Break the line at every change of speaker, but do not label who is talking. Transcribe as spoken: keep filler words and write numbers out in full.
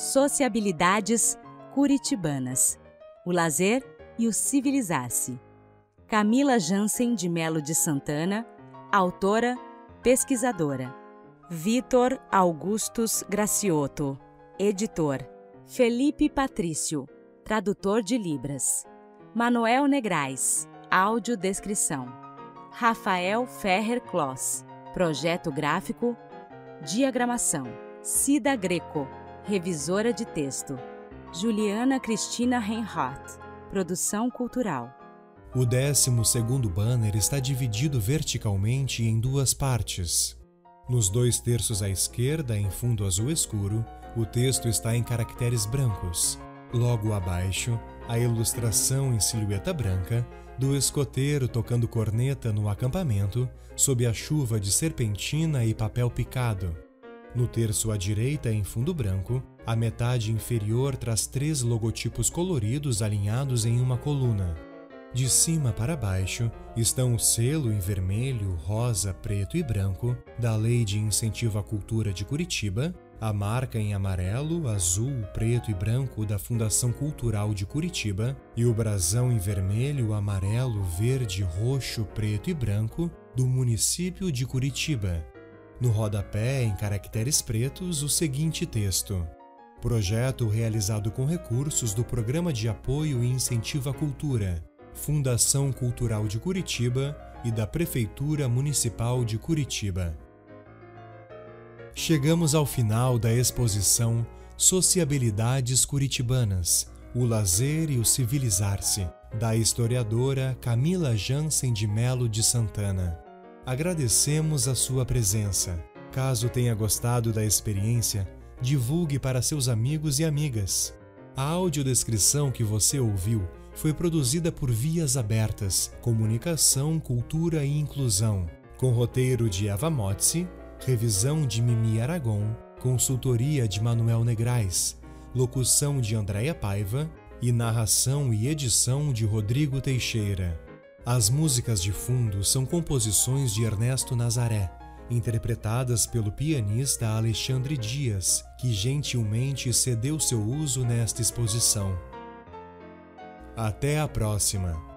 Sociabilidades curitibanas, o lazer e o civilizar-se. Camila Jansen de Melo de Santana, autora, pesquisadora. Vitor Augustus Graciotto, editor. Felipe Patrício, tradutor de Libras. Manuel Negrais, audiodescrição. Rafael Ferrer Kloss, projeto gráfico, diagramação. Cida Greco, revisora de texto. Juliana Cristina Reinhardt, produção cultural.
O décimo segundo banner está dividido verticalmente em duas partes. Nos dois terços à esquerda, em fundo azul escuro, o texto está em caracteres brancos. Logo abaixo, a ilustração em silhueta branca do escoteiro tocando corneta no acampamento sob a chuva de serpentina e papel picado. No terço à direita, em fundo branco, a metade inferior traz três logotipos coloridos alinhados em uma coluna. De cima para baixo estão o selo em vermelho, rosa, preto e branco da Lei de Incentivo à Cultura de Curitiba, a marca em amarelo, azul, preto e branco da Fundação Cultural de Curitiba e o brasão em vermelho, amarelo, verde, roxo, preto e branco do município de Curitiba. No rodapé, em caracteres pretos, o seguinte texto: projeto realizado com recursos do Programa de Apoio e Incentivo à Cultura, Fundação Cultural de Curitiba e da Prefeitura Municipal de Curitiba. Chegamos ao final da exposição Sociabilidades Curitibanas, o lazer e o civilizar-se, da historiadora Camila Jansen de Melo de Santana. Agradecemos a sua presença. Caso tenha gostado da experiência, divulgue para seus amigos e amigas. A audiodescrição que você ouviu foi produzida por Vias Abertas, Comunicação, Cultura e Inclusão, com roteiro de Eva Motzi, revisão de Mimi Aragon, consultoria de Manuel Negrais, locução de Andréia Paiva e narração e edição de Rodrigo Teixeira. As músicas de fundo são composições de Ernesto Nazaré, interpretadas pelo pianista Alexandre Dias, que gentilmente cedeu seu uso nesta exposição. Até a próxima!